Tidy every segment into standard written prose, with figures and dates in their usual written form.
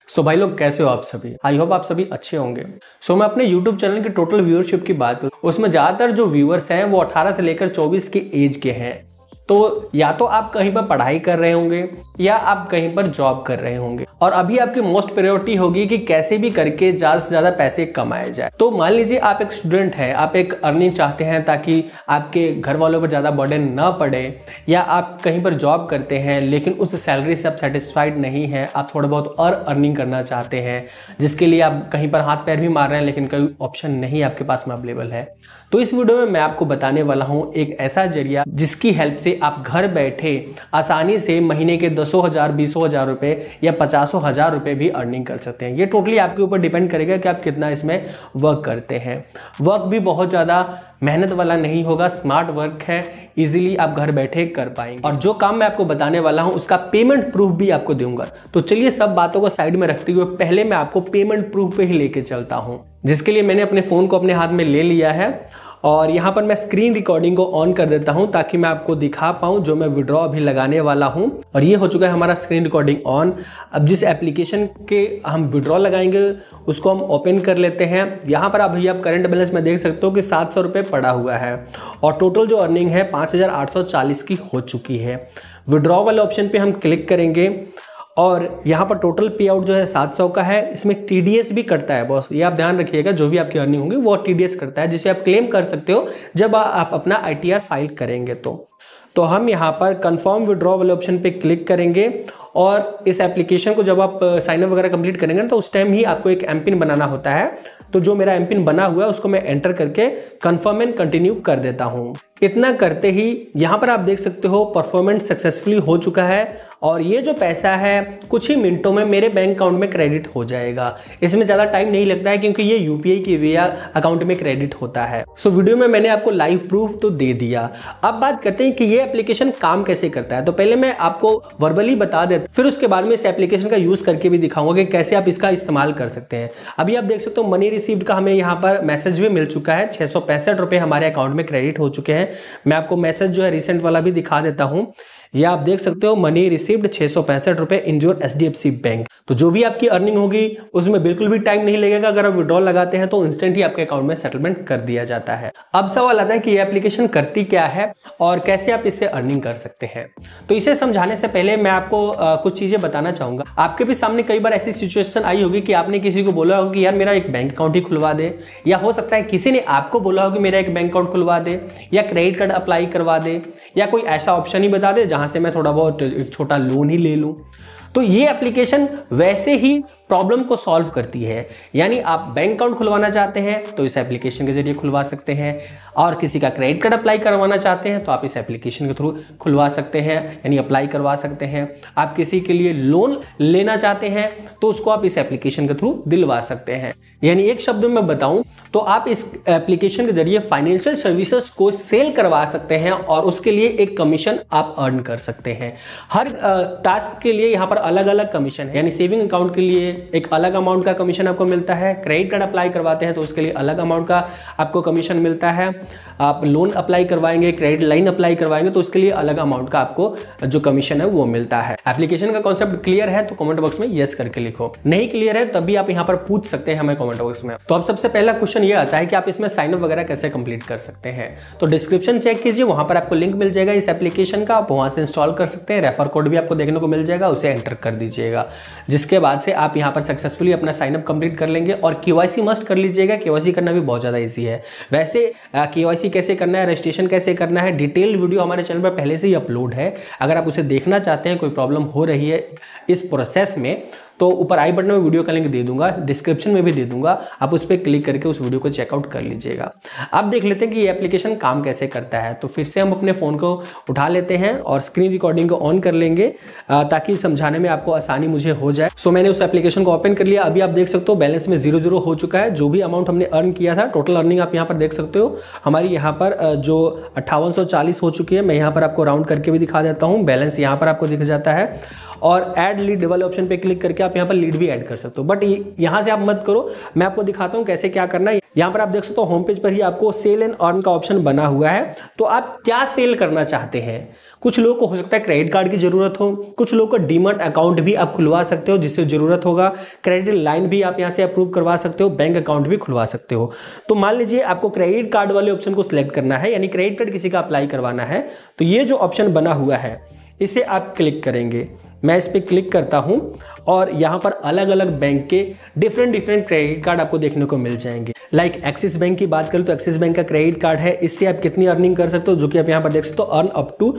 सो भाई लोग कैसे हो आप सभी। आई होप आप सभी अच्छे होंगे। मैं अपने यूट्यूब चैनल की टोटल व्यूअरशिप की बात करूं, उसमें ज्यादातर जो व्यूअर्स हैं वो 18 से लेकर 24 की एज के हैं। तो या तो आप कहीं पर पढ़ाई कर रहे होंगे या आप कहीं पर जॉब कर रहे होंगे और अभी आपकी मोस्ट प्रायोरिटी होगी कि कैसे भी करके ज्यादा से ज्यादा पैसे कमाए जाए। तो मान लीजिए आप एक स्टूडेंट हैं, आप एक अर्निंग चाहते हैं ताकि आपके घर वालों पर ज्यादा बर्डन ना पड़े, या आप कहीं पर जॉब करते हैं लेकिन उस सैलरी से आप सेटिस्फाइड नहीं है, आप थोड़ा बहुत और अर्निंग करना चाहते हैं जिसके लिए आप कहीं पर हाथ पैर भी मार रहे हैं लेकिन कोई ऑप्शन नहीं आपके पास में अवेलेबल है। तो इस वीडियो में मैं आपको बताने वाला हूं एक ऐसा जरिया जिसकी हेल्प से आप घर बैठे आसानी से महीने के 10,000, 20,000 रुपए या 50,000 रुपए भी अर्निंग कर सकते हैं। ये टोटली आपके ऊपर डिपेंड करेगा कि आप कितना इसमें वर्क करते हैं। वर्क भी बहुत ज़्यादा मेहनत वाला नहीं होगा, स्मार्ट वर्क है, इजीली आप घर बैठे कर पाएंगे। और जो काम मैं आपको बताने वाला हूं उसका पेमेंट प्रूफ भी आपको दूंगा। तो चलिए सब बातों को साइड में रखते हुए पहले मैं आपको पेमेंट प्रूफ पे ही लेके चलता हूं, जिसके लिए मैंने अपने फोन को अपने हाथ में ले लिया है और यहाँ पर मैं स्क्रीन रिकॉर्डिंग को ऑन कर देता हूं ताकि मैं आपको दिखा पाऊं जो मैं विड्रॉ अभी लगाने वाला हूं। और ये हो चुका है हमारा स्क्रीन रिकॉर्डिंग ऑन। अब जिस एप्लीकेशन के हम विड्रॉ लगाएंगे उसको हम ओपन कर लेते हैं। यहाँ पर अभी आप करंट बैलेंस में देख सकते हो कि 700 रुपये पड़ा हुआ है और टोटल जो अर्निंग है 5,840 की हो चुकी है। विड्रॉ वाले ऑप्शन पे हम क्लिक करेंगे और यहाँ पर टोटल पे आउट जो है 700 का है। इसमें टीडीएस भी कटता है बॉस, ये आप ध्यान रखिएगा। जो भी आपकी अर्निंग होगी वो टीडीएस करता है, जिसे आप क्लेम कर सकते हो जब आप अपना आईटीआर फाइल करेंगे। तो हम यहाँ पर कंफर्म विड्रॉ वाले ऑप्शन पे क्लिक करेंगे और इस एप्लीकेशन को जब आप साइन अप वगैरह कंप्लीट करेंगे तो उस टाइम ही आपको एक एमपिन बनाना होता है। तो जो मेरा एमपिन बना हुआ है उसको मैं एंटर करके कंफर्म एंड कंटिन्यू कर देता हूँ। इतना करते ही यहाँ पर आप देख सकते हो परफॉर्मेंस सक्सेसफुली हो चुका है और ये जो पैसा है कुछ ही मिनटों में मेरे बैंक अकाउंट में क्रेडिट हो जाएगा। इसमें ज़्यादा टाइम नहीं लगता है क्योंकि ये यूपीआई की वे अकाउंट में क्रेडिट होता है। वीडियो में मैंने आपको लाइव प्रूफ तो दे दिया। अब बात करते हैं कि ये एप्लीकेशन काम कैसे करता है। तो पहले मैं आपको वर्बली बता देता, फिर उसके बाद में इस एप्लीकेशन का यूज करके भी दिखाऊंगा कि कैसे आप इसका इस्तेमाल कर सकते हैं। अभी आप देख सकते हो मनी रिसीव्ड का हमें यहाँ पर मैसेज भी मिल चुका है। 665 रुपए हमारे अकाउंट में क्रेडिट हो चुके हैं। मैं आपको मैसेज जो है रिसेंट वाला भी दिखा देता हूँ। ये आप देख सकते हो मनी रिसीव्ड 665 रुपए इन योर एचडीएफसी बैंक। तो जो भी आपकी अर्निंग होगी उसमें बिल्कुल भी टाइम नहीं लगेगा। अगर आप विड्रॉल लगाते हैं तो इंस्टेंट ही आपके अकाउंट में सेटलमेंट कर दिया जाता है। अब सवाल आता है कि ये एप्लीकेशन करती क्या है और कैसे आप इससे अर्निंग कर सकते हैं। तो इसे समझाने से पहले मैं आपको कुछ चीजें बताना चाहूंगा। आपके भी सामने कई बार ऐसी सिचुएशन आई होगी कि आपने किसी को बोला होगा कि यार मेरा एक बैंक अकाउंट ही खुलवा दे, या हो सकता है किसी ने आपको बोला हो कि मेरा एक बैंक अकाउंट खुलवा दे या क्रेडिट कार्ड अप्लाई करवा दे या कोई ऐसा ऑप्शन ही बता दे जहां से मैं थोड़ा बहुत एक छोटा लोन ही ले लूं। तो ये एप्लीकेशन वैसे ही प्रॉब्लम को सॉल्व करती है। यानी आप बैंक अकाउंट खुलवाना चाहते हैं तो इस एप्लीकेशन के जरिए खुलवा सकते हैं, और किसी का क्रेडिट कार्ड अप्लाई करवाना चाहते हैं तो आप इस एप्लीकेशन के थ्रू खुलवा सकते हैं, यानी अप्लाई करवा सकते हैं। आप किसी के लिए लोन लेना चाहते हैं तो उसको आप इस एप्लीकेशन के थ्रू दिलवा सकते हैं। यानी एक शब्द में बताऊं तो आप इस एप्लीकेशन के जरिए फाइनेंशियल सर्विसेज को सेल करवा सकते हैं और उसके लिए एक कमीशन आप अर्न कर सकते हैं। हर टास्क के लिए यहाँ पर अलग अलग कमीशन है। यानी सेविंग अकाउंट के लिए एक अलग अमाउंट का कमीशन आपको मिलता है, क्रेडिट कार्ड अप्लाई करवाते हैं तो उसके लिए अलग अमाउंट का आपको कमीशन मिलता है, आप लोन अप्लाई करवाएंगे, क्रेडिट लाइन अप्लाई करवाएंगे तो उसके लिए अलग अमाउंट का आपको जो कमीशन है वो मिलता है। एप्लीकेशन का कॉन्सेप्ट क्लियर है तो कमेंट बॉक्स में यस करके लिखो, नहीं क्लियर है तब भी आप यहाँ पर पूछ सकते हैं हमें कमेंट बॉक्स में। तो अब सबसे पहला क्वेश्चन ये आता है कि आप इसमें साइन अप वगैरह कैसे कंप्लीट कर सकते हैं। तो डिस्क्रिप्शन चेक कीजिए, वहां पर आपको लिंक मिल जाएगा इस एप्लीकेशन का, आप वहां से इंस्टॉल कर सकते हैं। रेफर कोड भी आपको देखने को मिल जाएगा, उसे एंटर कर दीजिएगा, जिसके बाद से आप यहाँ पर सक्सेसफुली अपना साइन अप कंप्लीट कर लेंगे। और केवाईसी मस्ट कर लीजिएगा, केवाईसी करना भी बहुत ज्यादा इजी है। वैसे केवाईसी कैसे करना है, रजिस्ट्रेशन कैसे करना है, डिटेल्ड वीडियो हमारे चैनल पर पहले से ही अपलोड है। अगर आप उसे देखना चाहते हैं, कोई प्रॉब्लम हो रही है इस प्रोसेस में, तो ऊपर आई बटन में वीडियो का लिंक दे दूंगा, डिस्क्रिप्शन में भी दे दूंगा, आप उस पर क्लिक करके उस वीडियो को चेकआउट कर लीजिएगा। अब देख लेते हैं कि ये एप्लीकेशन काम कैसे करता है। तो फिर से हम अपने फोन को उठा लेते हैं और स्क्रीन रिकॉर्डिंग को ऑन कर लेंगे ताकि समझाने में आपको आसानी मुझे हो जाए। मैंने उस एप्लीकेशन को ओपन कर लिया। अभी आप देख सकते हो बैलेंस में 0 हो चुका है। जो भी अमाउंट हमने अर्न किया था, टोटल अर्निंग आप यहाँ पर देख सकते हो। हमारी यहाँ पर जो 5840 हो चुकी है। मैं यहाँ पर आपको राउंड करके भी दिखा देता हूँ, बैलेंस यहाँ पर आपको दिख जाता है। और ऐड लीड वाले ऑप्शन पे क्लिक करके आप यहाँ पर लीड भी ऐड कर सकते हो। बट यहाँ से आप मत करो, मैं आपको दिखाता हूँ कैसे क्या करना है। यहाँ पर आप देख सकते हो होम पेज पर ही आपको सेल एंड अर्न का ऑप्शन बना हुआ है। तो आप क्या सेल करना चाहते हैं? कुछ लोगों को हो सकता है क्रेडिट कार्ड की जरूरत हो, कुछ लोगों को डीमैट अकाउंट भी आप खुलवा सकते हो जिससे जरूरत होगा, क्रेडिट लाइन भी आप यहाँ से अप्रूव करवा सकते हो, बैंक अकाउंट भी खुलवा सकते हो। तो मान लीजिए आपको क्रेडिट कार्ड वाले ऑप्शन को सिलेक्ट करना है, यानी क्रेडिट कार्ड किसी का अप्लाई करवाना है, तो ये जो ऑप्शन बना हुआ है इसे आप क्लिक करेंगे। मैं इस पर क्लिक करता हूं और यहाँ पर अलग अलग बैंक के डिफरेंट क्रेडिट कार्ड आपको देखने को मिल जाएंगे। लाइक एक्सिस बैंक की बात करें तो एक्सिस बैंक का क्रेडिट कार्ड है, इससे आप कितनी अर्निंग कर सकते हो, जो कि आप यहाँ पर देख सकते हो अर्न अप टू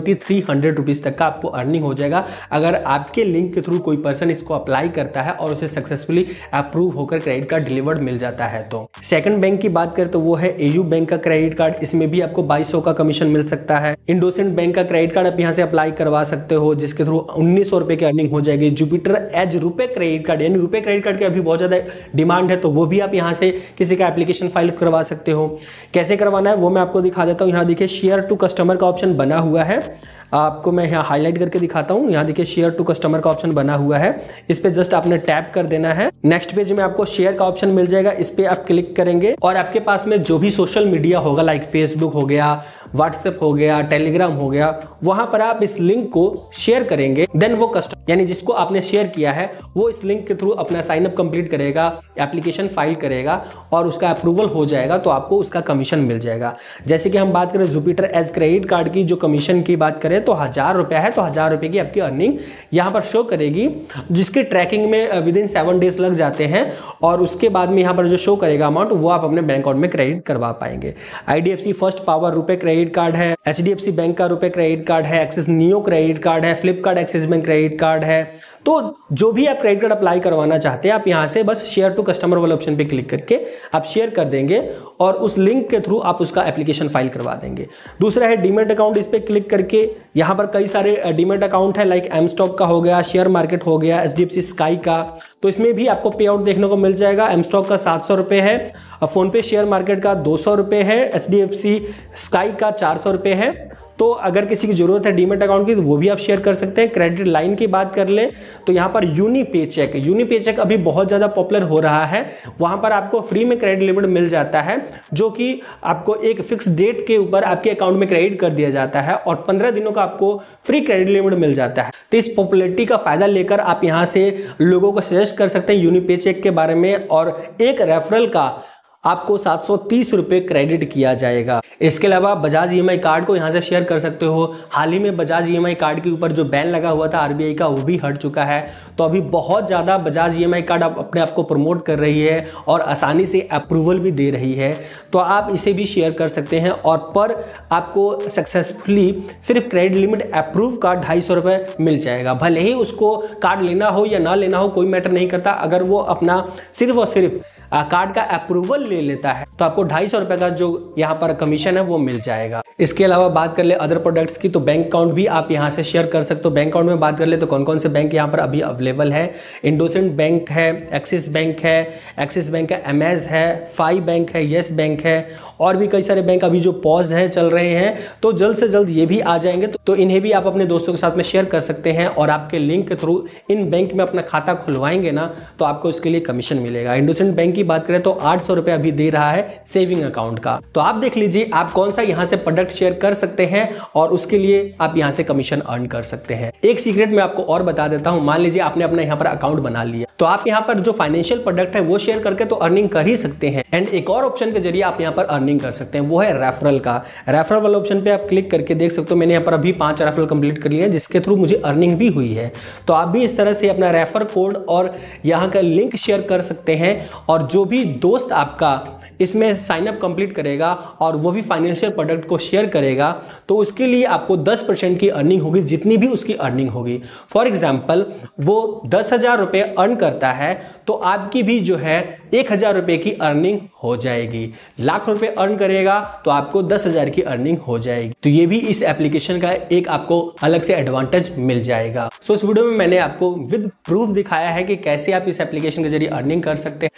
2300 रुपीज तक का आपको अर्निंग हो जाएगा अगर आपके लिंक के थ्रू कोई पर्सन इसको अप्लाई करता है और उसे सक्सेसफुली अप्रूव होकर क्रेडिट कार्ड डिलीवर्ड मिल जाता है। तो सेकंड बैंक की बात करें तो वो है एयू बैंक का क्रेडिट कार्ड, इसमें भी आपको 2200 का कमीशन मिल सकता है। इंडोसेंट बैंक का क्रेडिट कार्ड आप यहाँ से अप्लाई करवा सकते हो जिसके थ्रू 1900 रुपए की अर्निंग हो जाएगी। Jupiter Edge RuPay credit card, यानी रुपए क्रेडिट कार्ड की अभी बहुत ज्यादा डिमांड है, तो वो भी आप यहाँ से किसी का एप्लीकेशन फाइल करवा सकते हो। कैसे करवाना है वो मैं आपको दिखा देता हूँ। यहाँ देखिए शेयर टू कस्टमर का ऑप्शन बना हुआ है, आपको मैं यहाँ हाईलाइट करके दिखाता हूँ। यहाँ देखिए शेयर टू कस्टमर का ऑप्शन बना हुआ है, इस पे जस्ट आपने टैप कर देना है। नेक्स्ट पेज में आपको शेयर का ऑप्शन मिल जाएगा, इस पे आप क्लिक करेंगे और आपके पास में जो भी सोशल मीडिया होगा लाइक फेसबुक हो गया, व्हाट्सएप हो गया, टेलीग्राम हो गया, वहां पर आप इस लिंक को शेयर करेंगे। देन वो कस्टमर यानी जिसको आपने शेयर किया है वो इस लिंक के थ्रू अपना साइन अप कंप्लीट करेगा, एप्लीकेशन फाइल करेगा और उसका अप्रूवल हो जाएगा तो आपको उसका कमीशन मिल जाएगा। जैसे कि हम बात करें जुपिटर एज क्रेडिट कार्ड की जो कमीशन की बात करें तो 1000 रुपया है, तो 1000 रुपये की आपकी अर्निंग यहाँ पर शो करेगी, जिसकी ट्रैकिंग में विद इन 7 डेज लग जाते हैं और उसके बाद में यहाँ पर जो शो करेगा अमाउंट वो आप अपने बैंक अकाउंट में क्रेडिट करवा पाएंगे। IDFC First Power RuPay credit card है, HDFC बैंक का रुपए क्रेडिट कार्ड है, एक्सिस नियो क्रेडिट कार्ड है, Flipkart Axis bank credit card है। तो जो भी आप क्रेडिट कार्ड अप्लाई करवाना चाहते हैं आप यहां से बस शेयर टू कस्टमर वाले ऑप्शन पे क्लिक करके आप शेयर कर देंगे और उस लिंक के थ्रू आप उसका एप्लीकेशन फाइल करवा देंगे। दूसरा है डीमेट अकाउंट, इस पे क्लिक करके यहां पर कई सारे डीमेट अकाउंट है लाइक एम स्टॉक का हो गया, शेयर मार्केट हो गया, HDFC स्काई का, तो इसमें भी आपको पे आउट देखने को मिल जाएगा। एम स्टॉक का 700 रुपए है, फोन पे शेयर मार्केट का 200 रुपए है, HDFC स्काई का 400 रुपए है। तो अगर किसी की जरूरत है डीमेट अकाउंट की तो वो भी आप शेयर कर सकते हैं। क्रेडिट लाइन की बात कर ले तो यहाँ पर यूनी पेचेक अभी बहुत ज्यादा पॉपुलर हो रहा है। वहां पर आपको फ्री में क्रेडिट लिमिट मिल जाता है जो कि आपको एक फिक्स डेट के ऊपर आपके अकाउंट में क्रेडिट कर दिया जाता है और 15 दिनों का आपको फ्री क्रेडिट लिमिट मिल जाता है। तो इस पॉपुलैरिटी का फायदा लेकर आप यहाँ से लोगों को सजेस्ट कर सकते हैं यूनी पेचेक के बारे में और एक रेफरल का आपको 730 रुपए क्रेडिट किया जाएगा। इसके अलावा बजाज EMI कार्ड को यहां से शेयर कर सकते हो। हाल ही में बजाज EMI कार्ड के ऊपर जो बैन लगा हुआ था RBI का वो भी हट चुका है, तो अभी बहुत ज्यादा बजाज EMI कार्ड अपने आप को प्रमोट कर रही है और आसानी से अप्रूवल भी दे रही है, तो आप इसे भी शेयर कर सकते हैं और पर आपको सक्सेसफुली सिर्फ क्रेडिट लिमिट अप्रूव का 250 रुपए मिल जाएगा। भले ही उसको कार्ड लेना हो या ना लेना हो कोई मैटर नहीं करता, अगर वो अपना सिर्फ और सिर्फ कार्ड का अप्रूवल ले लेता है तो आपको 250 रुपए का जो यहाँ पर कमीशन है वो मिल जाएगा। इसके अलावा बात कर ले अदर प्रोडक्ट्स की तो बैंक अकाउंट भी आप यहाँ से शेयर कर सकते हो। बैंक अकाउंट में बात कर ले तो कौन कौन से बैंक यहाँ पर अभी अवेलेबल है, इंडोसेंट बैंक है, एक्सिस बैंक है, एक्सिस बैंक है, एमएज है, फाई बैंक है, येस बैंक है और भी कई सारे बैंक अभी जो पॉज है चल रहे हैं, तो जल्द से जल्द ये भी आ जाएंगे, तो इन्हें भी आप अपने दोस्तों के साथ में शेयर कर सकते हैं और आपके लिंक के थ्रू इन बैंक में अपना खाता खुलवाएंगे ना तो आपको इसके लिए कमीशन मिलेगा। इंडोसेंट बैंक की बात करें तो 800 रुपए अभी दे रहा है सेविंग अकाउंट का, तो आप देख लीजिए आप कौन सा यहाँ से प्रोडक्ट शेयर कर सकते हैं और उसके लिए आप यहाँ से कमीशन अर्न कर सकते हैं। एक सीक्रेट मैं आपको और बता देता हूँ, मान लीजिए आपने अपना यहाँ पर अकाउंट बना लिया तो आप यहाँ पर जो फाइनेंशियल प्रोडक्ट है वो शेयर करके तो अर्निंग कर ही सकते हैं, एंड एक और ऑप्शन के जरिए आप यहाँ पर अर्निंग कर सकते हैं, वो है रेफरल का। रेफरल वाले ऑप्शन पे आप क्लिक करके देख सकते हो मैंने यहाँ पर अभी 5 रेफरल कंप्लीट कर लिए हैं जिसके थ्रू मुझे अर्निंग भी हुई है। तो आप भी इस तरह से अपना रेफर कोड और यहाँ का लिंक शेयर कर सकते हैं और जो भी दोस्त आपका इसमें साइन अप कंप्लीट करेगा और वो भी फाइनेंशियल प्रोडक्ट को शेयर करेगा तो उसके लिए आपको 10% की अर्निंग होगी, जितनी भी उसकी अर्निंग होगी। फॉर एग्जांपल वो 10,000 रुपए अर्न करता है तो आपकी भी जो है 1,000 रुपए की अर्निंग हो जाएगी। लाख रुपए अर्न करेगा तो आपको 10,000 की अर्निंग हो जाएगी। तो ये भी इस एप्लीकेशन का एक आपको अलग से एडवांटेज मिल जाएगा। सो इस वीडियो में मैंने आपको विद प्रूफ दिखाया है कि कैसे आप इस एप्लीकेशन के जरिए अर्निंग कर सकते हैं। साइन अप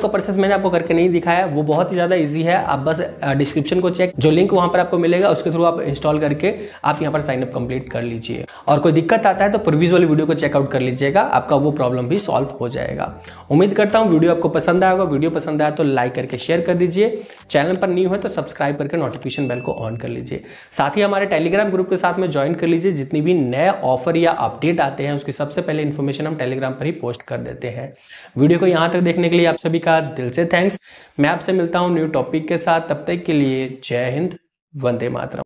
का प्रोसेस मैंने आपको करके नहीं दिखाया, वो बहुत ही ज्यादा इजी है। आप बस डिस्क्रिप्शन को चेक, जो लिंक वहां पर आपको मिलेगा उसके थ्रू आप इंस्टॉल करके आप यहाँ पर साइनअप कंप्लीट कर लीजिए। और कोई दिक्कत आता है तो प्रीवियस वाली वीडियो को चेकआउट कर लीजिएगा, आपका वो प्रॉब्लम भी सॉल्व हो जाएगा। उम्मीद करता हूँ वीडियो आपको पसंद आएगा। वीडियो पसंद आया तो लाइक करके शेयर कर दीजिए, चैनल पर न्यू है तो सब्सक्राइब करके नोटिफिकेशन बेल को ऑन कर लीजिए। साथ ही हमारे टेलीग्राम ग्रुप के साथ में ज्वाइन कर लीजिए, जितनी भी नए ऑफर या अपडेट आते हैं उसकी सबसे पहले इन्फॉर्मेशन हम टेलीग्राम पर ही पोस्ट कर देते हैं। वीडियो को यहां तक देखने के लिए आप सभी का दिल से थैंक्स। मैं आपसे मिलता हूं न्यू टॉपिक के साथ, तब तक के लिए जय हिंद, वंदे मातरम।